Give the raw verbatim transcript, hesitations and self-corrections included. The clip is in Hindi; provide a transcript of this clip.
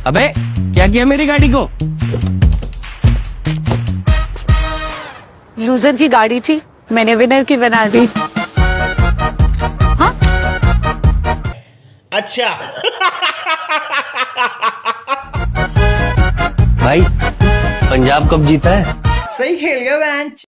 अबे क्या किया मेरी गाड़ी को? लूजर की गाड़ी थी, मैंने विनर की बना दी। हाँ? अच्छा। भाई पंजाब कब जीता है? सही खेल गया मैच।